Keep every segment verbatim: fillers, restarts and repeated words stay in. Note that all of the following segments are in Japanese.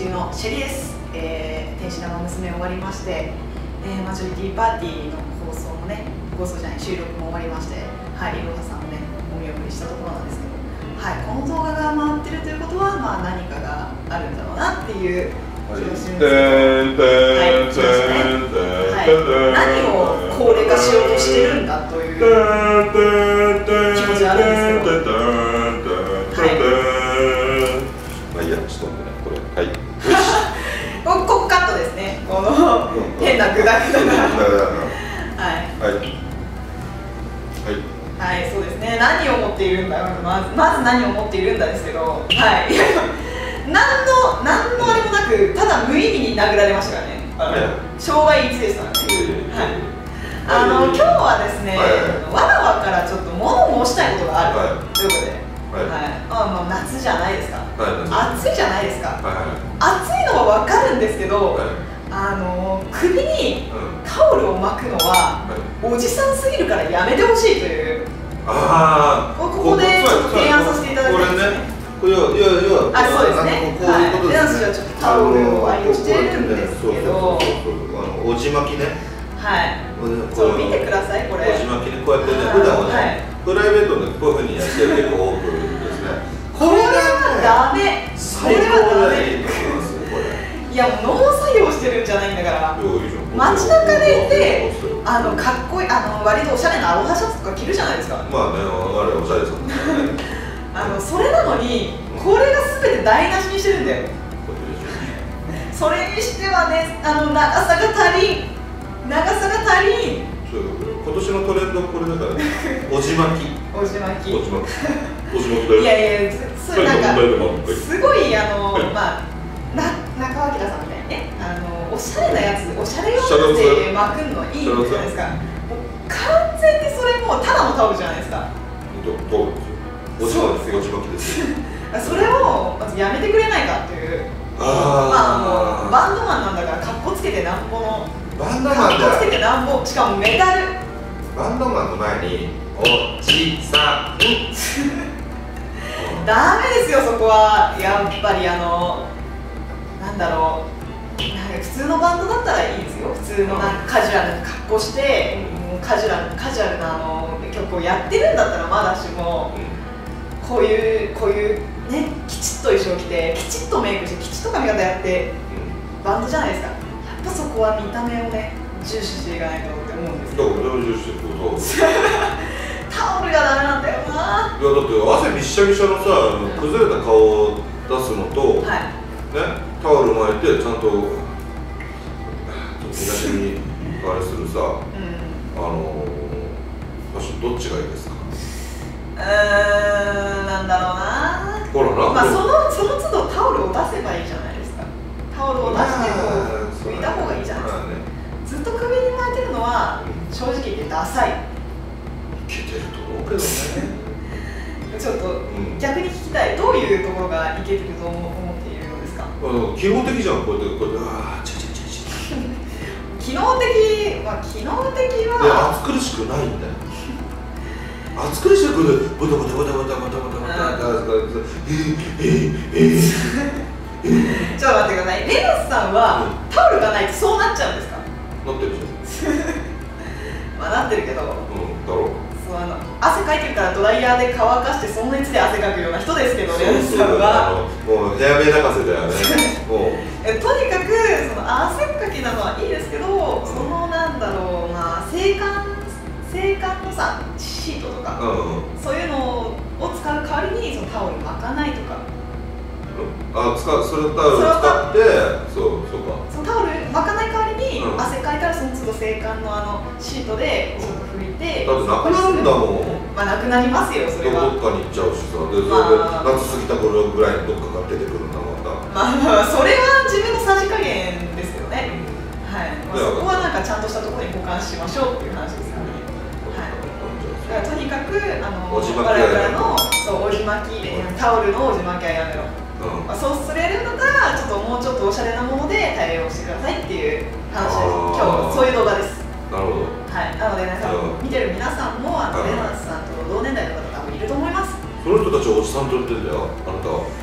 中のシェリです。えー、天使玉娘終わりまして、えー、マジョリティパーティーの放送もね、放送じゃない、収録も終わりまして、はい、いろはさんをね、お見送りしたところなんですけど、はい、この動画が回ってるということは、まあ何かがあるんだろうなっていう気がするんですけど、はい、来ましたね。はい、何を高齢化しようとしてるんだという気持ちがあるんですけど、はい。 まあいいや、ちょっと待ってね、これ、はい。 ここカットですね。この変なグダグダが。はい。はい。はい、そうですね。何を持っているんだ。まず、まず何を持っているんだですけど、はい。何の、何のあれもなく、ただ無意味に殴られましたからね。あの障害いちでしたからね。はい。あの、今日はですね、わらわからちょっと物申したいことがあるということで。はい、あ、まあ、夏じゃないですか。暑いじゃないですか。暑いのはわかるんですけど、あの首にタオルを巻くのはおじさんすぎるからやめてほしいという。ああ、ここで提案させていただきたいですね。 これね、いやいやいや、 あ、そうですね。はい。レナスはちょっとタオルを愛用してるんですけど、 おじ巻きね。 はい。そう、見てくださいこれ。 おじ巻きね、こうやってね、普段はね。プライベートでこういうふうにやってる結構多くですね。 これはダメ。 最高でいいと思いますよこれ。 いやもう農作業してるんじゃないんだから。街中でいて、あのかっこいい、あの割とおしゃれなアロハシャツとか着るじゃないですか。 まあね、あれおしゃれですもんね。 あのそれなのにこれがすべて台無しにしてるんだよ。それにしてはね、あの長さが足りん、長さが足りん。 今年のトレンドこれだからね、おじ巻き。 おじ巻き。 おじ巻き。おじ巻きだよ。 いやいや、それなんかすごいあのまあな中尾明さんみたいにね、あのおしゃれなやつ、おしゃれ用ので巻くのいいじゃないですか。もう完全にそれもうただのタオルじゃないですか。 タオルですよ。おじ巻き、おじ巻きですよ。 それをまずやめてくれないかっていう。まあもうバンドマンなんだから格好つけてなんぼの。 バンドマンだ。つけてなんぼ、しかもメダル。 バンドマンの前におじさん。 ダメですよそこは。やっぱりあのなんだろう、なんか普通のバンドだったらいいですよ。普通のなんかカジュアルな格好して、もうカジュアルカジュアルなあの曲をやってるんだったらまだしも、こういうこういうねきちっと衣装着てきちっとメイクしてきちっと髪型やってバンドじゃないですか。やっぱそこは見た目をね重視していかないとって思うんですよ。 だから俺は重視してることタオルがダメなんだよな。 いやだって汗びっしゃびしゃのさ、崩れた顔を出すのと、はい、ね、タオル巻いてちゃんと東にあれするさ、うん、あのファッションどっちがいいですか？ うーん、なんだろうな。 ほらな。 まあそのその都度タオルを出せばいいじゃないですか。タオルを出してこう拭いた方がいいじゃないですか。ずっと首に巻いてるのは正直言ってダサい。 いけてると思うけどね。 ちょっと逆に聞きたい。どういうところがいけてると思っているのですか？ 機能的じゃん、こうやってこうやってああ、ちゃちゃちゃちゃ。 機能的、まあ機能的は。 いや、暑苦しくないんだよ。暑苦しくてボタボタボタボタボタボタボタええええ。 ちょっと待ってください。レナスさんはタオルがないとそうなっちゃうんですか？ なってるじゃん。 まあなってるけど。 うん、だろう。 そう、あの汗かいてるからドライヤーで乾かしてその熱で汗かくような人ですけど、レナスさんは。 もうヘアメ泣かせだよね。もう。 とにかくその汗かきなのはいいですけど、そのなんだろうな、制汗制汗のさシートとか、そういうのを使う代わりにそのタオル巻かないとか。 あ、使う、それタオル使って、そう、そうか。 そのタオル巻かない代わりに、汗かいたらその都度制汗のあのシートでちょっと拭いて。 だってなくなるんだもん。 まあなくなりますよそれは。 どっかに行っちゃうしさ、でそれで夏過ぎた頃ぐらいにどっかが出てくるんだまた。 まあまあそれは自分のさじ加減ですよね。はい。まあそこはなんかちゃんとしたところに保管しましょうっていう話ですからね。はい。だからとにかくあの我々のそうおじ巻きタオルのおじ巻きはやめろ。まあそうすれるんだったらちょっともうちょっとおしゃれなもので対応してくださいっていう話です。今日そういう動画です。 なるほど。 はい。なのでなんか見てる皆さんもあのレナスさんと同年代の方多分いると思います。 その人たちをおじさんと言ってんだよ、あなたは。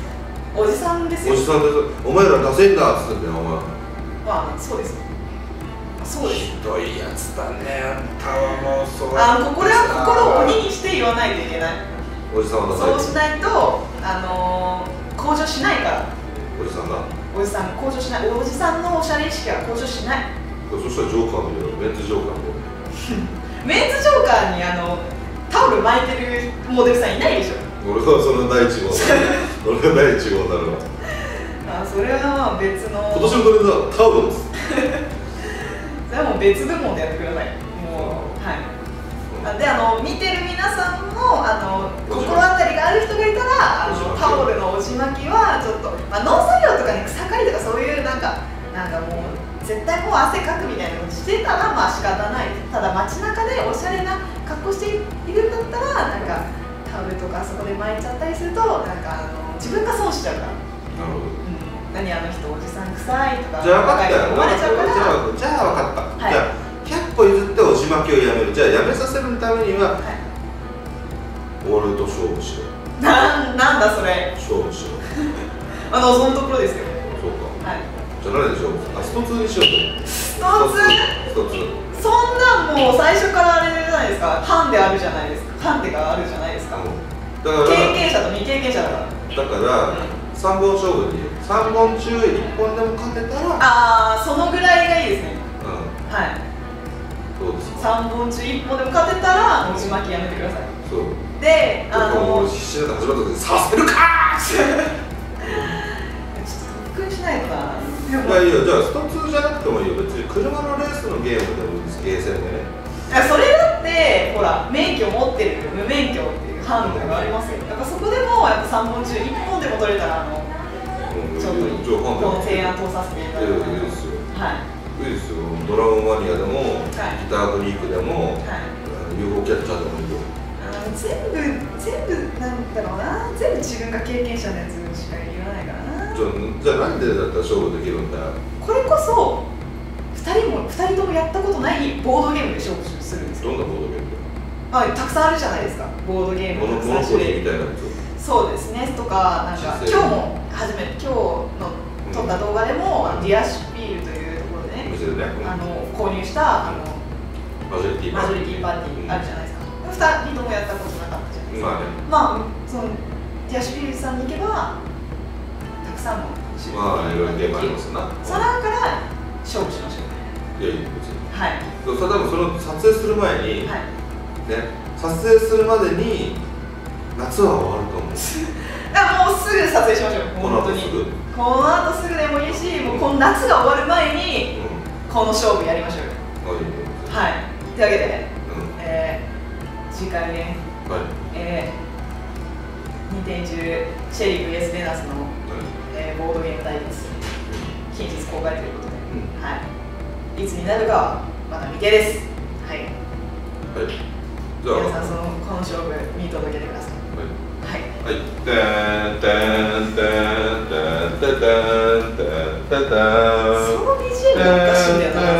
おじさんですよ。 おじさんです。お前らダセいんだっつってんだよ、お前。 まあそうですよ。そうです。 ひどいやつだね、あんたはもうそう。 あのこれは心を鬼にして言わないといけない。 おじさんはダサい。 そうしないとあのー、向上しないから。 おじさんが。 おじさん向上しない。おじさんのおしゃれ意識は向上しない。 そしたらジョーカー見るよ、メンズジョーカー見る。 メンズジョーカーにあのタオル巻いてるモデルさんいないでしょ。 俺はその第一号だ。俺が第一号になるわ。 あ、それは別の。 今年のトレンドはタオルです。 それはもう別部門でやってください。もうはい。あであの見てる皆さんもあの心当たりがある人がいたらあのタオルのおじ巻きはちょっと、まあ、農作業とかに草刈りとかそういうなんかなんかもう絶対もう汗かくみたいなことしてたらまあ仕方ない。ただ街中でおしゃれな格好しているんだったらなんかタオルとかそこで巻いちゃったりするとなんかあの自分が損しちゃうから。 なるほど。 うん、何あの人おじさん臭いとかじゃあ分かったよ。 思われちゃうから。 じゃあじゃあ分かった。 はい、 じゃあひゃっぽ譲っておじ巻きをやめる。じゃあやめさせるためには、はい、俺と勝負しよう。 な、なんだそれ。 勝負しよう。 あの、そのところですよ。 そうか。 はい。 じゃあ何でしょう。あ、ストツーにしようと。 ストツー。 ストツー。 そんなんもう最初からあれじゃないですか。ハンデあるじゃないですか。ハンデがあるじゃないですか。うん、だから経験者と未経験者だから。 だから、うん、さんぼん勝負でいいよ。さんぼん中いっぽんでも勝てたら。 ああ、そのぐらいがいいですね。 うん。 はい。 そうですか。 さんぼん中いっぽんでも勝てたら、おじ巻きやめてください。 そう。 で、あの必死で始まった時にさせるかーってちょっと特訓しないとな。 いやいや、じゃあストツーじゃなくてもいいよ。別に車のレースのゲームでもいいです、ゲーセンでね。 それだってほら免許持ってる無免許っていうハンデがありますよ。だからそこでもやっぱさんぼん中いっぽんでも取れたらあの、うん、ちょっとこの提案通させていただきます。 いいですよ。 はい。 いいですよ。ドラゴンマニアでも、はい、ギターフリークでも、はい、ユーフォー キャッチャーでもいいよ。 全部全部なんだろうな。全部自分が経験者のやつしか言わないからな。 じゃあ、じゃあなんでだったら勝負できるんだよ。 これこそふたりもふたりともやったことないボードゲームで勝負するんですよ。 どんなボードゲームあ、たくさんあるじゃないですか。ボードゲームモノポリーみたいなやつ。そうですね。とかなんか今日も初め今日の撮った動画でも、うん、ディアシュピールというところでね、 ね、 あの購入したあのマジョリティパーティーあるじゃないですか。ふたりともやったことなかったじゃないですか。まあね。まあそのディアシュピールさんに行けばたくさんの種類まあいろいろゲームありますな。 その中から勝負しましょう。 いやいや別に。 はい。 それ多分その撮影する前に、はい、ね、撮影するまでに夏は終わると思う。 あ、もうすぐ撮影しましょう。 この後すぐ。 この後すぐでもいいし、もうこの夏が終わる前に、うん、この勝負やりましょうよ。はい。というわけで、うん、えー、次回ね、はい、えー、にてんじゅうシェリー ブイエス ベナスの、はい、えー、ボードゲーム対決、近日公開ということで、うん、はい。いつになるかはまだ未定です。はい。 はい。じゃあ皆さんそのこの勝負見届けてください。はい。 はい。てんてんてんてんてんてんてんてん。 その ビージーエム がおかしいんだよな。